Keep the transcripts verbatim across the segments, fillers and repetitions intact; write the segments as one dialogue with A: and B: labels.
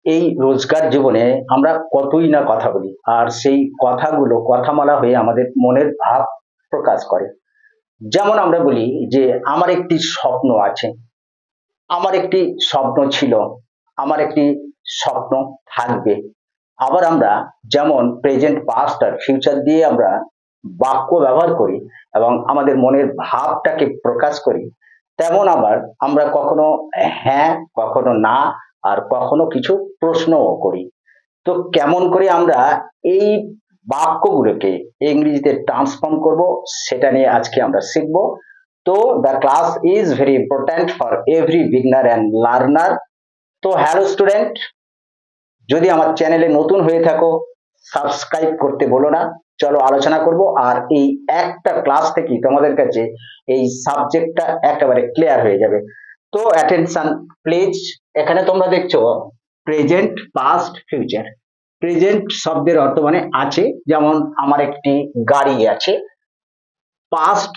A: এই রোজকার জীবনে আমরা কতই না কথা বলি, আর সেই কথাগুলো কথামালা হয়ে আমাদের মনের ভাব প্রকাশ করে। যেমন আমরা বলি যে আমার একটি স্বপ্ন আছে, আমার একটি স্বপ্ন ছিল, আমার একটি স্বপ্ন থাকবে। আবার আমরা যেমন প্রেজেন্ট, পাস্ট আর ফিউচার দিয়ে আমরা বাক্য ব্যবহার করি এবং আমাদের মনের ভাবটাকে প্রকাশ করি, তেমন আবার আমরা কখনো হ্যাঁ, কখনো না, আর কখনো কিছু প্রশ্নও করি। তো কেমন করে আমরা এই বাক্যগুলোকে ইংরেজিতে ট্রান্সফর্ম করব, সেটা নিয়ে আজকে আমরা শিখব। তো the class is very important for every beginner and learner. তো হ্যালো স্টুডেন্ট, যদি আমার চ্যানেলে নতুন হয়ে থাকো, সাবস্ক্রাইব করতে বলো না। চলো আলোচনা করব, আর এই একটা ক্লাস থেকেই তোমাদের কাছে এই সাবজেক্টটা একেবারে ক্লিয়ার হয়ে যাবে। তো অ্যাটেনশন প্লিজ। এখানে তোমরা দেখছো প্রেজেন্ট, পাস্ট, ফিউচার। প্রেজেন্ট শব্দের অর্থ মানে আছে, যেমন আমার একটি গাড়ি আছে। পাস্ট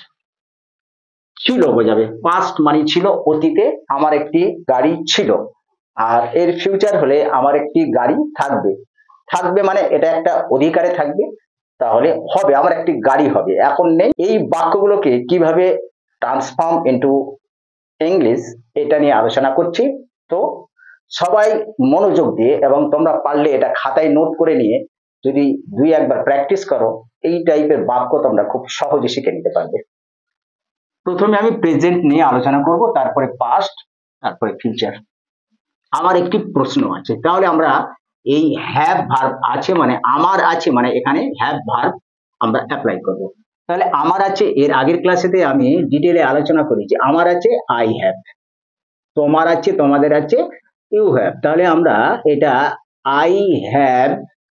A: ছিল বোঝাবে, পাস্ট মানে ছিল অতীতে, আমার একটি গাড়ি ছিল। আর এর ফিউচার হলে আমার একটি গাড়ি থাকবে। থাকবে মানে এটা একটা অধিকারে থাকবে, তাহলে হবে আমার একটি গাড়ি হবে, এখন নেই। এই বাক্যগুলোকে কিভাবে ট্রান্সফর্ম ইনটু ইংলিশ, এটা নিয়ে আলোচনা করছি। তো সবাই মনোযোগ দিয়ে, এবং তোমরা পারলে এটা খাতায় নোট করে নিয়ে যদি দুই একবার প্র্যাকটিস করো, এই টাইপের বাক্য তোমরা খুব সহজে শিখে নিতে পারবে। প্রথমে আমি প্রেজেন্ট নিয়ে আলোচনা করব, তারপরে পাস্ট, তারপরে ফিউচার। আমার একটি প্রশ্ন আছে, তাহলে আমরা এই হ্যাভ ভার্ব আছে মানে আমার আছে মানে এখানে হ্যাভ ভার্ব আমরা অ্যাপ্লাই করব। তাহলে আমার আছে, এর আগের ক্লাসেতে আমি ডিটেলে আলোচনা করি যে আমার আছে আই হ্যাভ, তোমার আছে, তোমাদের আছে ইউ হ্যাভ। তাহলে আমরা এটা আই হ্যাভ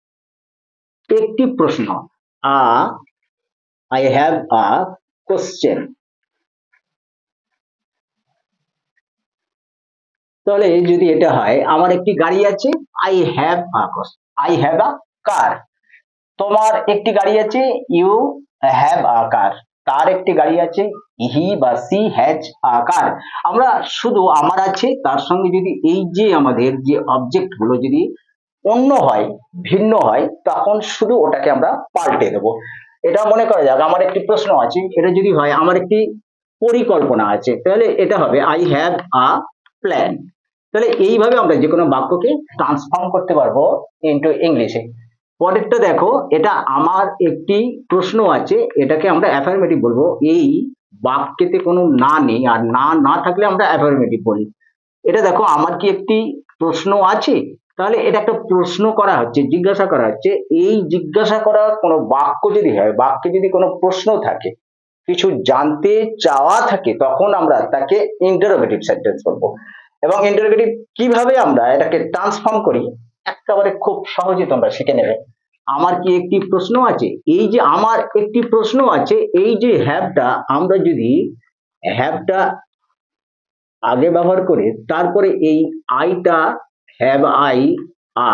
A: একটি প্রশ্ন, a I have a question. তাহলে যদি এটা হয় আমার একটি গাড়ি আছে, I have a I have a car. তোমার একটি গাড়ি আছে, ইউ হ্যাভ আ কার। তার একটি গাড়ি আছে, হি বা সি হ্যাজ আ কার। আমরা শুধু আমার আছে তার সঙ্গে যদি এই যে আমাদের যে অবজেক্ট গুলো যদি অন্য হয়, ভিন্ন হয়, তখন শুধু ওটাকে আমরা পাল্টে দেবো। এটা মনে করা যাক আমার একটি প্রশ্ন আছে, এটা যদি হয় আমার একটি পরিকল্পনা আছে, তাহলে এটা হবে আই হ্যাভ আ প্ল্যান। তাহলে এইভাবে আমরা যে কোনো বাক্যকে ট্রান্সফর্ম করতে পারবো ইনটু ইংলিশে। পরেরটা দেখো, এটা আমার একটি প্রশ্ন আছে, এটাকে আমরা অ্যাফার্মেটিভ বলবো। এই বাক্যেতে কোনো না নেই, আর না না থাকলে আমরা অ্যাফার্মেটিভ বলি। এটা দেখো আমার কি একটি প্রশ্ন আছে, তাহলে এটা একটা প্রশ্ন করা হচ্ছে, জিজ্ঞাসা করা হচ্ছে। এই জিজ্ঞাসা করা কোনো বাক্য যদি হয়, বাক্যে যদি কোনো প্রশ্ন থাকে, কিছু জানতে চাওয়া থাকে, তখন আমরা তাকে ইন্টারোগেটিভ সেন্টেন্স বলবো। এবং ইন্টারোগেটিভ কিভাবে আমরা এটাকে ট্রান্সফর্ম করি একেবারে খুব সহজে তোমরা শিখে নেবে। আমার কি একটি প্রশ্ন আছে, এই যে আমার একটি প্রশ্ন আছে, এই যে হ্যাভটা আমরা যদি হ্যাভটা আগে ব্যবহার করে তারপরে এই আইটা হ্যাভ আই আ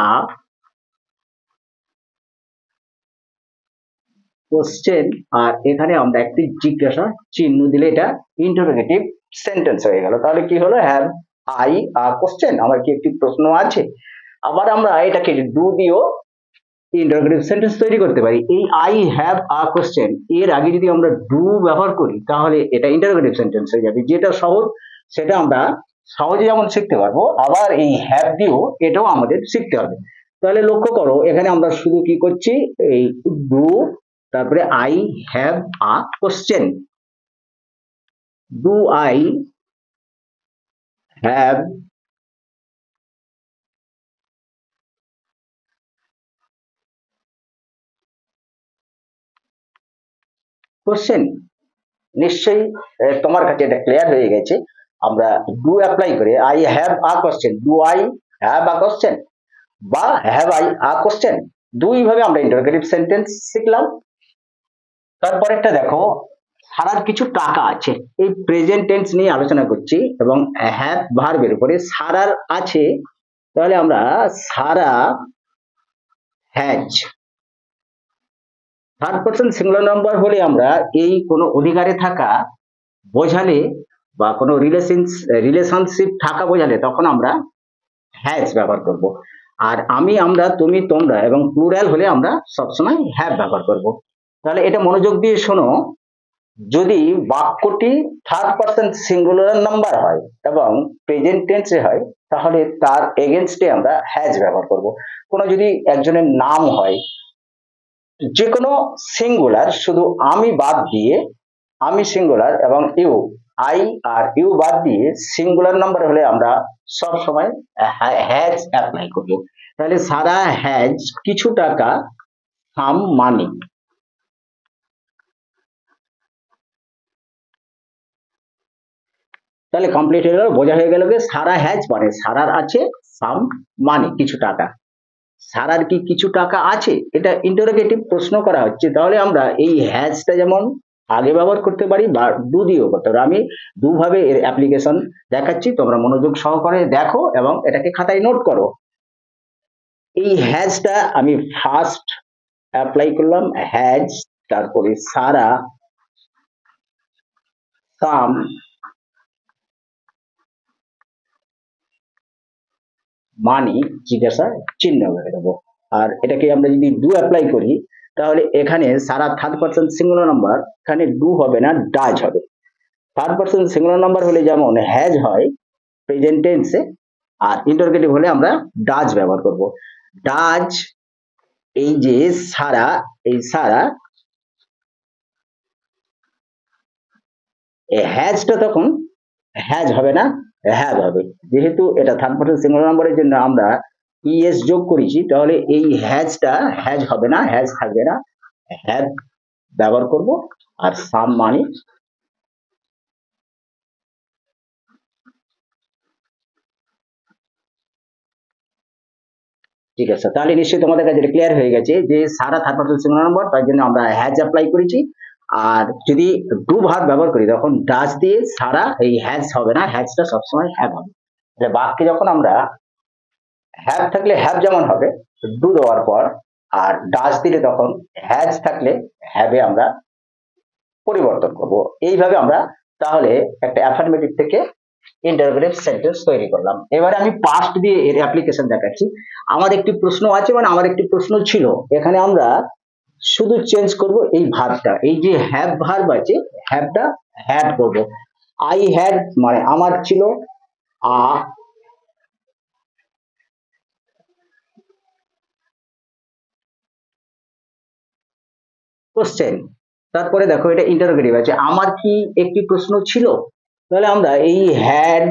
A: কোশ্চেন, আর এখানে আমরা একটি জিজ্ঞাসা চিহ্ন দিলে এটা ইন্টারোগেটিভ সেন্টেন্স হয়ে গেল। তাহলে কি হলো, হ্যাভ আই আ কোশ্চেন, আমার কি একটি প্রশ্ন আছে। আবার আমরা এটাকে ডু দিয়েও ইন্টারোগেটিভ সেন্টেন্স তৈরি করতে পারি। এই আই হ্যাভ আ কোশ্চেন এর আগে যদি আমরা ডু ব্যবহার করি, তাহলে এটা ইন্টারোগেটিভ সেন্টেন্স হয়ে যাবে। যেটা সহজ সেটা আমরা সহজে যেমন শিখতে পারবো, আবার এই হ্যাভ দিয়েও এটাও আমাদের শিখতে হবে। তাহলে লক্ষ্য করো, এখানে আমরা শুধু কি করছি, এই ডু, তারপরে I have a question. Do I have question. নিশ্চয়ই তোমার কাছে এটা ক্লিয়ার হয়ে গেছে। আমরা ডু অ্যাপ্লাই করে I have a question, do I have a question বা হ্যাভ আই আ কোশ্চেন, দুই ভাবে আমরা ইন্টারোগেটিভ সেন্টেন্স শিখলাম। তারপরেরটা দেখো, সারার কিছু টাকা আছে। এই প্রেজেন্ট টেন্স নিয়ে আলোচনা করছি এবং হ্যাভ ভার্বের উপরে সারার আছে, তাহলে আমরা Sara has. Third person singular number হলে আমরা এই কোনো অধিকারে থাকা বোঝালে বা কোনো রিলেশন রিলেশনশিপ থাকা বোঝালে তখন আমরা হ্যাজ ব্যবহার করব। আর আমি, আমরা, তুমি, তোমরা এবং প্লুরাল হলে আমরা সবসময় হ্যাভ ব্যবহার করব। তাহলে এটা মনোযোগ দিয়ে শোনো, যদি বাক্যটি থার্ড পারসন সিঙ্গুলার নাম্বার হয় এবং প্রেজেন্ট টেন্সে হয়, তাহলে তার এগেনস্টে আমরা হ্যাজ ব্যবহার করব। কোনো যদি একজনের নাম হয়, যে কোনো সিঙ্গুলার, শুধু আমি বাদ দিয়ে, আমি সিঙ্গুলার এবং ইউ, আই আর ইউ বাদ দিয়ে সিঙ্গুলার নাম্বার হলে আমরা সব সময় হ্যাজ অ্যাপ্লাই করব। তাহলে সারা হ্যাজ কিছু টাকা, সাম মানি। তাহলে কমপ্লিট হয়ে গেল, বোঝা হয়ে গেল যে সারা হ্যাজ মানে সারার আছে সাম মানি, কিছু টাকা। সারার কি কিছু টাকা আছে, এটা ইন্টারোগেটিভ প্রশ্ন করা হচ্ছে। তাহলে আমরা এই হ্যাজটা যেমন আগে ব্যবহার করতে পারি বা ডু দিয়েও করতে পারি। আমি দুভাবে এর অ্যাপ্লিকেশন দেখাচ্ছি, তোমরা মনোযোগ সহকারে দেখো এবং এটাকে খাতায় নোট করো। এই হ্যাজটা আমি ফার্স্ট অ্যাপ্লাই করলাম, হ্যাজ, তারপরে সারা, সাম, মানি, জিজ্ঞাসা চিহ্ন হয়ে দেবো। আর এটাকে আমরা যদি ডু অ্যাপ্লাই করি, তাহলে এখানে Sara third person singular number, এখানে ডু হবে না, ডাজ হবে। থার্ড পারসন সিঙ্গুলার নাম্বার হলে যেমন হ্যাজ হয় প্রেজেন্ট টেন্সে, আর ইন্টারোগেটিভ হলে আমরা ডাজ ব্যবহার করব। ডাজ, এই যে সারা, এই সারা, এই হ্যাজটা তখন হ্যাজ হবে না, হ্যাভ হবে। যেহেতু এটা থার্ড পারসন সিঙ্গুলার নাম্বারের জন্য আমরা ইএস যোগ করেছি, তাহলে এই হ্যাজটা হ্যাজ হবে না, হ্যাজ থাকবে না, হ্যাভ ব্যবহার করব। আর সাম মানে, ঠিক আছে। তাহলে নিশ্চয়ই তোমাদের কাছে ক্লিয়ার হয়ে গেছে যে Sara third person singular number, তার জন্য আমরা হ্যাজ অ্যাপ্লাই করেছি। আর যদি ডু ভার্ব ব্যবহার করি, তখন ডাজ দিয়ে সারা, এই হ্যাজ হবে না, হ্যাজটা সবসময় হ্যাভ হবে। বাক্যে যখন আমরা হ্যাভ থাকলে হ্যাভ যেমন হবে ডু দেওয়ার পর, আর ডাজ দিলে তখন হ্যাজ থাকলে হ্যাভে আমরা পরিবর্তন করব। এইভাবে আমরা তাহলে একটা অ্যাফার্মেটিভ থেকে ইন্টারোগেটিভ সেন্টেন্স তৈরি করলাম। এবারে আমি পাস্ট দিয়ে এর অ্যাপ্লিকেশন দেখাচ্ছি। আমার একটি প্রশ্ন আছে, মানে আমার একটি প্রশ্ন ছিল, এখানে আমরা শুধু চেঞ্জ করব এই ভার্বটা, এই যে হ্যাভ ভার্ব আছে, হ্যাভটা হ্যাড করব। আই হ্যাড মানে আমার ছিল, আ কোশ্চেন, তারপরে দেখো এটা ইন্টারোগেটিভ আছে, আমার কি একটি প্রশ্ন ছিল, তাহলে আমরা এই had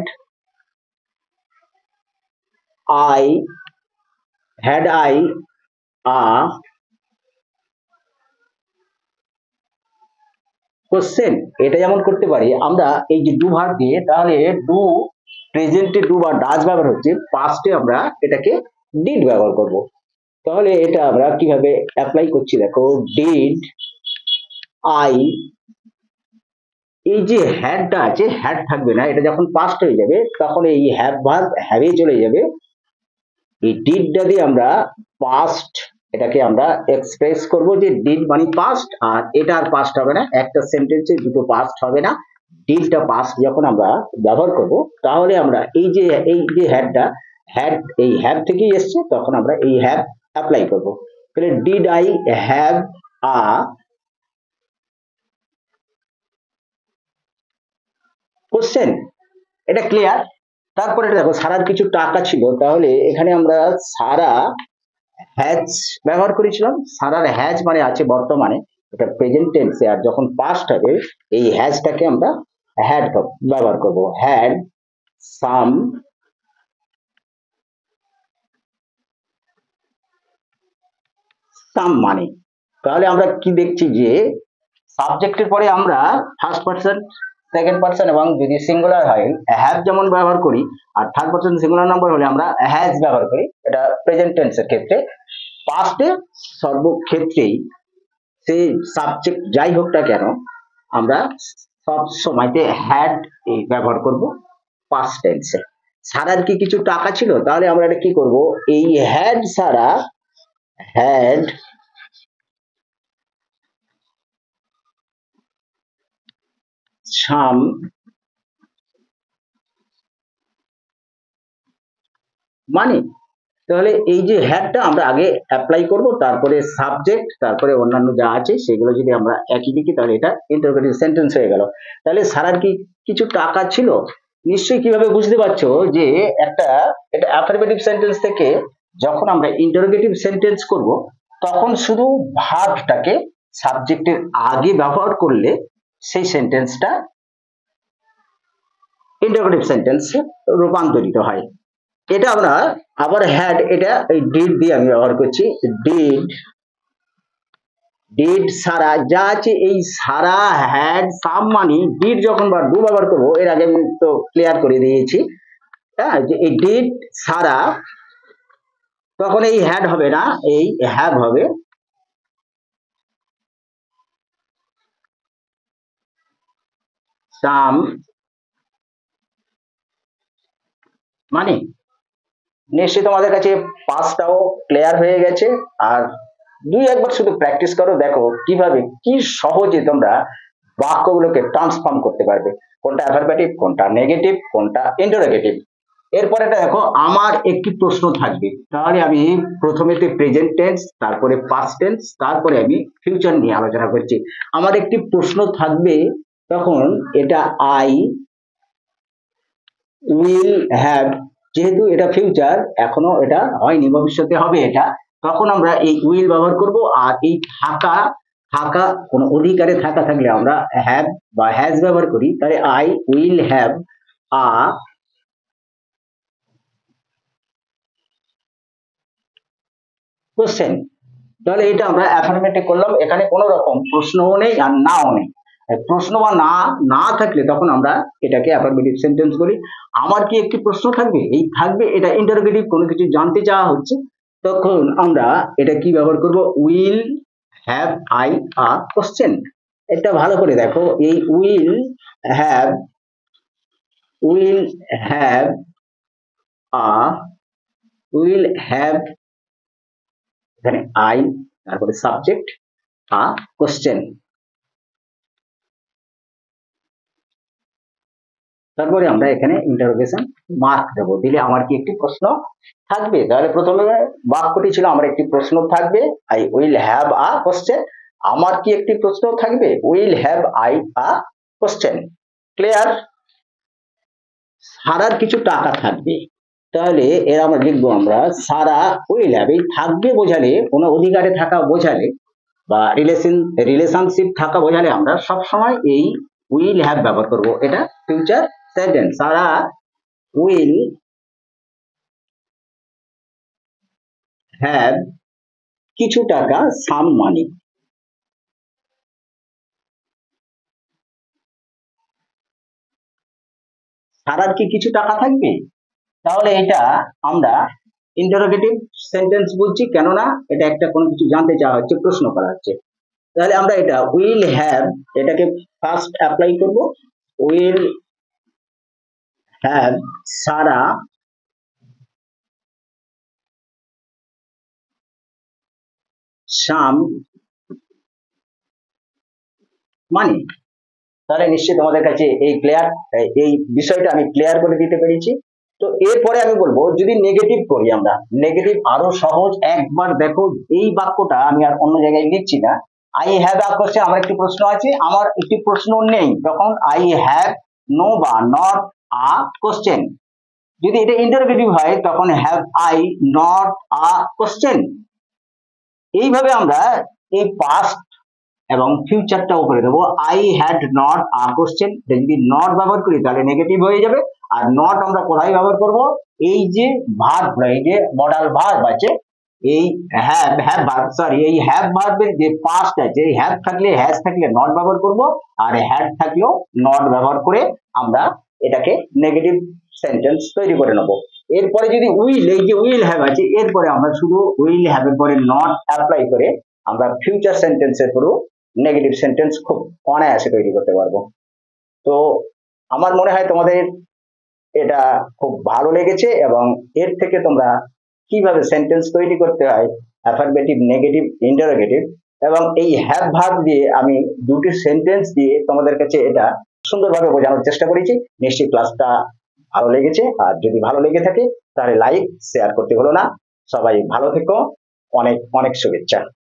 A: I, had I a question, এটা যেমন করতে পারি আমরা এই যে ডু ভার্ব দিয়ে, তাহলে ডু প্রেজেন্টে ডু বা ডাজ ব্যবহার হচ্ছে, পাস্টে আমরা এটাকে ডিড ব্যবহার করব। তাহলে এটা আমরা কিভাবে অ্যাপ্লাই করছি দেখো, ডিড আই, এই যে হ্যাডটা আছে, হ্যাড থাকবে না, এটা যখন পাস্ট হয়ে যাবে তখন এই হ্যাভ ভার্ব হ্যাভে চলে যাবে। এই ডিডটা দিয়ে আমরা পাস্ট, এটাকে আমরা এক্সপ্রেস করব যে ডিড মানে পাস্ট, আর এটা আর পাস্ট হবে না, একটা সেন্টেন্সে দুটো পাস্ট হবে না। ডিডটা পাস্ট যখন আমরা ব্যবহার করব, তাহলে আমরা এই যে এই যে হ্যাডটা, হ্যাড এই হ্যাভ থেকেই এসছে, তখন আমরা এই হ্যাভ অ্যাপ্লাই করব। তাহলে did I have a question, এটা ক্লিয়ার। তারপরে দেখো সারার কিছু টাকা ছিল, তাহলে এখানে আমরা সারা হ্যাজ ব্যবহার করেছিলাম। সারার হ্যাজ মানে আছে বর্তমানে, এটা প্রেজেন্ট টেন্সে, আর যখন পাস্ট হবে এই হ্যাজটাকে আমরা হ্যাড ব্যবহার করব। হ্যাড সাম সাম মানে, তাহলে আমরা কি দেখছি যে সাবজেক্টের পরে আমরা ফার্স্ট পারসন, সেকেন্ড পারসন এবং যদি সিঙ্গুলার হয় হ্যাভ যেমন ব্যবহার করি, আর থার্ড পারসন সিঙ্গুলার নাম্বার হলে আমরা হ্যাজ ব্যবহার করি, এটা প্রেজেন্ট টেন্সের ক্ষেত্রে। পাস্টে সর্বক্ষেত্রেই সে সাবজেক্ট যাই হোক না কেন, আমরা সব সময়তে হ্যাড এই ব্যবহার করব পাস্ট টেন্সে। সারার কি কিছু টাকা ছিল, তাহলে আমরা এটা কি করব, এই had Sara had some money, তাহলে এই যে হ্যাডটা আমরা আগে অ্যাপ্লাই করব, তারপরে সাবজেক্ট, তারপরে অন্যান্য যা আছে সেগুলো যদি আমরা একই লিখি তাহলে এটা ইন্টারোগেটিভ সেন্টেন্স হয়ে গেল। তাহলে সারার কি কিছু টাকা ছিল? নিশ্চয়ই কিভাবে বুঝতে পারছো যে একটা এটা অ্যাফারমেটিভ সেন্টেন্স থেকে যখন আমরা ইন্টারোগেটিভ সেন্টেন্স করব তখন শুধু ভার্বটাকে সাবজেক্টের আগে ব্যবহার করলে সেই সেন্টেন্সটা ইন্টারোগেটিভ সেন্টেন্সে রূপান্তরিত হয়। এটা আমরা আবার হ্যাড, এটা এই ডিড দিয়ে আমি ব্যবহার করছি। ডিড ডিড সারা যা আছে, এই সারা হ্যাড সাম মানে ডিড যখন বা ডু ব্যবহার করবো, এর আগে আমি তো ক্লিয়ার করে দিয়েছি, হ্যাঁ, যে এই ডিড সারা তখন এই হ্যাড হবে না, এই হ্যাভ হবে। সাম মানে নিশ্চয়ই তোমাদের কাছে পাঁচটাও ক্লিয়ার হয়ে গেছে। আর দুই একবার শুধু প্র্যাকটিস করো, দেখো কিভাবে কি সহজে তোমরা বাক্যগুলোকে ট্রান্সফর্ম করতে পারবে, কোনটা অ্যাফারমেটিভ, কোনটা নেগেটিভ, কোনটা ইন্টারোগেটিভ। এরপরে দেখো আমার একটি প্রশ্ন থাকবে, তাহলে আমি প্রথমেতে প্রেজেন্ট টেন্স, তারপরে পাস্ট টেন্স, তারপরে আমি ফিউচার নিয়ে আলোচনা করছি। আমার একটি প্রশ্ন থাকবে, তখন এটা আই উইল হ্যাভ, যেহেতু এটা ফিউচার, এখনো এটা হয়নি, ভবিষ্যতে হবে এটা, তখন আমরা এই উইল ব্যবহার করব। আর এই থাকা, থাকা কোনো অধিকারে থাকা থাকলে আমরা হ্যাভ বা হ্যাজ ব্যবহার করি। তাহলে I will have a question. তাহলে এটা আমরা অ্যাফার্মেটিভ করলাম, এখানে কোনো রকম প্রশ্নও নেই আর নাও নেই। প্রশ্ন বা না না থাকলে তখন আমরা এটাকে অ্যাফার্মেটিভ সেন্টেন্স বলি। আমার কি একটি প্রশ্ন থাকবে, এই থাকবে, এটা ইন্টারোগেটিভ, কোনো কিছু জানতে চাওয়া হচ্ছে, তখন আমরা এটা কি ব্যবহার করব, will have I a question. এটা ভালো করে দেখো, এই will have will have a will have, এখানে আই, তারপরে সাবজেক্ট আ কোশ্চেন, তারপরে আমরা এখানে ইন্টারোগেশন মার্ক দেবো, দিলে আমার কি একটি প্রশ্ন থাকবে। তাহলে প্রথমে বাক্যটি ছিল আমার একটি প্রশ্ন থাকবে, I will have a question. আমার কি একটি প্রশ্ন থাকবে, will have I a question. Clear? সারার কিছু টাকা থাকবে, তাহলে এর আমরা লিখবো আমরা সারা উইল হ্যাভ, এই থাকবে বোঝালে, কোনো অধিকারে থাকা বোঝালে বা রিলেশন রিলেশনশিপ থাকা বোঝালে আমরা সব সময় এই উইল হ্যাভ ব্যবহার করব। এটা future sentence, Sara will have কিছু টাকা, সাম মানি। সারার কি কিছু টাকা থাকবে, তাহলে এটা আমরা ইন্টারোগেটিভ সেন্টেন্স বলছি, কেননা এটা একটা কোনো কিছু জানতে চাওয়া হচ্ছে, প্রশ্ন করা হচ্ছে। তাহলে আমরা এটা উইল হ্যাভ, এটাকে ফার্স্ট অ্যাপ্লাই করব। Will have Sara some money. তাহলে নিশ্চয়ই তোমাদের কাছে এই ক্লিয়ার, এই বিষয়টা আমি ক্লিয়ার করে দিতে পেরেছি। তো এরপরে আমি বলবো, যদি নেগেটিভ করি আমরা, নেগেটিভ আরো সহজ। একবার দেখো, এই বাক্যটা আমি আর অন্য জায়গায় লিখছি না। আই হ্যাভ আ কোশ্চেন, আমার একটি প্রশ্ন আছে, আমার একটি প্রশ্ন নেই, তখন আই হ্যাভ নো বা নট আ কোশ্চেন। যদি এটা ইন্টারোগেটিভ হয় তখন have I not a question. এইভাবে আমরা এই পাস্ট এবং ফিউচারটাও করে দেবো। I had not a question, যদি নট ব্যবহার করি তাহলে নেগেটিভ হয়ে যাবে। আর নট আমরা কোথায় ব্যবহার করব, এই যে ভার্ব, এই যে মডাল ভার্ব আছে, এই হ্যাভ হ্যাভ ভার্ব সরি এই হ্যাভ ভার্বের যে পাস্ট আছে, এই হ্যাভ থাকলে হ্যাজ থাকলে নট ব্যবহার করব, আর হ্যাড থাকলেও নট ব্যবহার করে আমরা এটাকে নেগেটিভ সেন্টেন্স তৈরি করে নেব। এরপরে যদি উইল, এই যে উইল হ্যাভ আছে, এরপরে আমরা শুধু উইল হ্যাভ এর পরে নট অ্যাপ্লাই করে আমরা ফিউচার সেন্টেন্সের পুরো নেগেটিভ সেন্টেন্স খুব অনায়াসে তৈরি করতে পারবো। তো আমার মনে হয় তোমাদের এটা খুব ভালো লেগেছে, এবং এর থেকে তোমরা কিভাবে সেন্টেন্স তৈরি করতে হয়, অ্যাফারমেটিভ, নেগেটিভ, ইন্টারোগেটিভ, এবং এই হ্যাভ ভার্ব দিয়ে আমি দুটি সেন্টেন্স দিয়ে তোমাদের কাছে এটা সুন্দরভাবে বোঝানোর চেষ্টা করেছি। নিশ্চয়ই ক্লাসটা ভালো লেগেছে, আর যদি ভালো লেগে থাকে তাহলে লাইক শেয়ার করতে হলো না। সবাই ভালো থেকো, অনেক অনেক শুভেচ্ছা।